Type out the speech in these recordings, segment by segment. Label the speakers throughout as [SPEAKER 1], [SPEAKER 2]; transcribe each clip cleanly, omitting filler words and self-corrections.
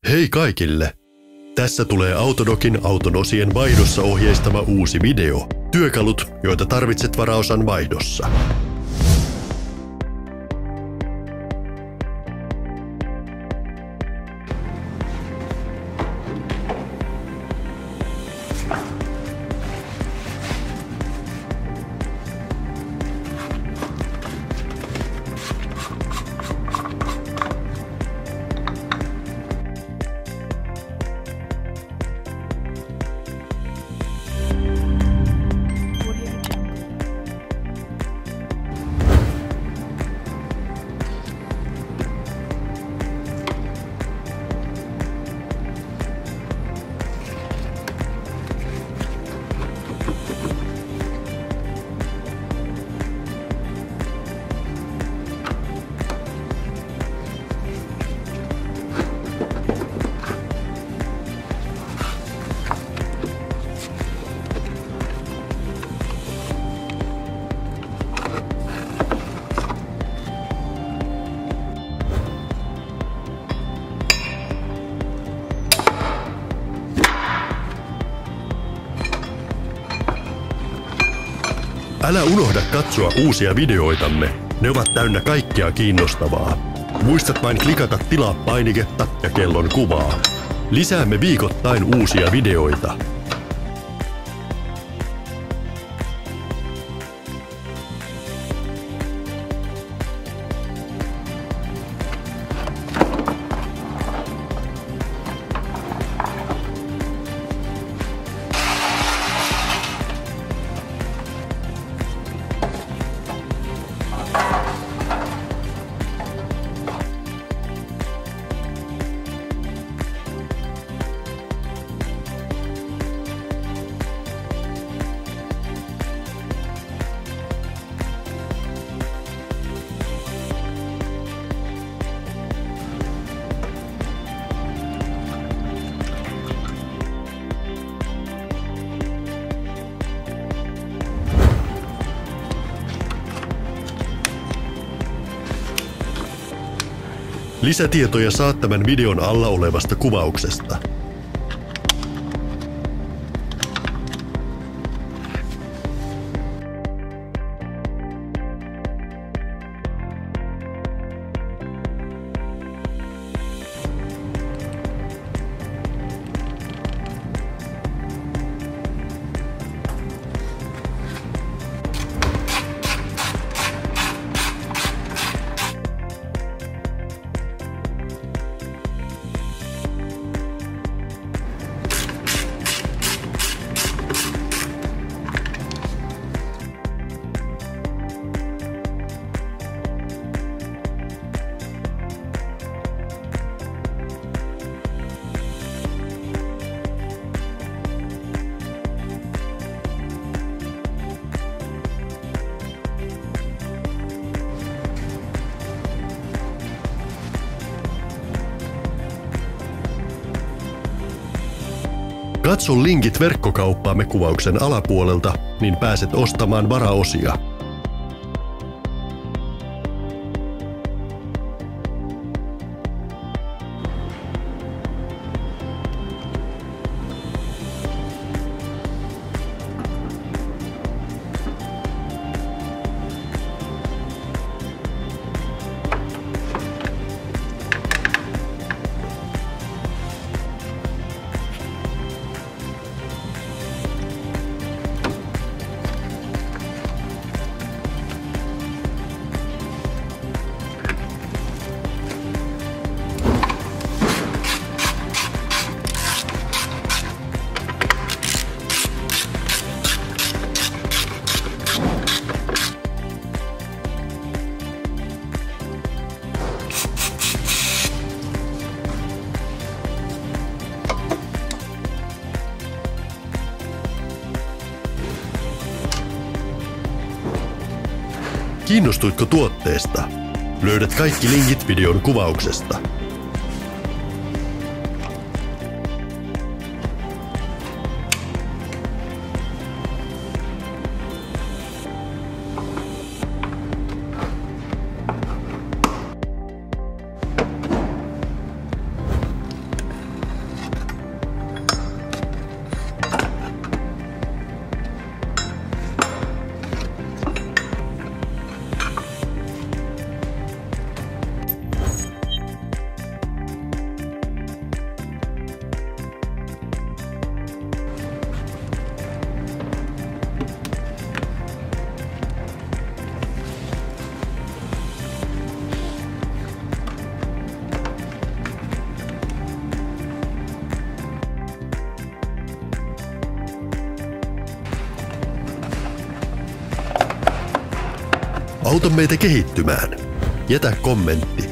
[SPEAKER 1] Hei kaikille! Tässä tulee Autodocin auton osien vaihdossa ohjeistama uusi video. Työkalut, joita tarvitset varaosan vaihdossa. Älä unohda katsoa uusia videoitamme. Ne ovat täynnä kaikkea kiinnostavaa. Muistat vain klikata tilaa painiketta ja kellon kuvaa. Lisäämme viikoittain uusia videoita. Lisätietoja saat tämän videon alla olevasta kuvauksesta. Katso linkit verkkokauppaamme kuvauksen alapuolelta, niin pääset ostamaan varaosia. Kiinnostuitko tuotteesta? Löydät kaikki linkit videon kuvauksesta. Auta meitä kehittymään. Jätä kommentti.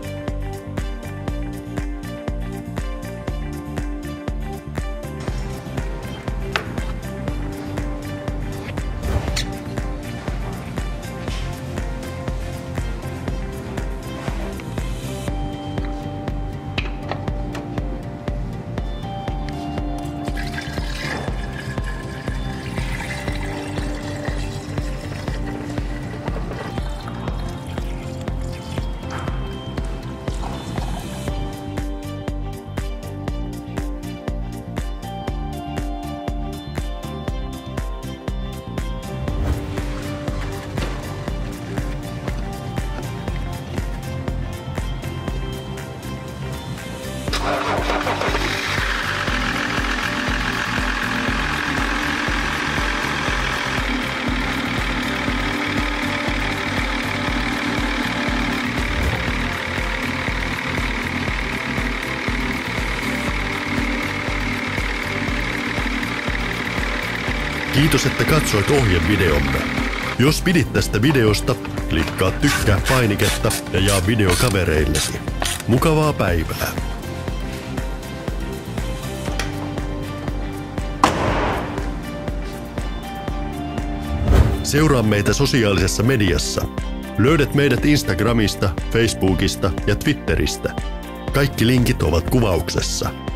[SPEAKER 1] Kiitos, että katsoit ohjevideomme. Jos pidit tästä videosta, klikkaa tykkää painiketta ja jaa video kavereillesi. Mukavaa päivää! Seuraa meitä sosiaalisessa mediassa. Löydät meidät Instagramista, Facebookista ja Twitteristä. Kaikki linkit ovat kuvauksessa.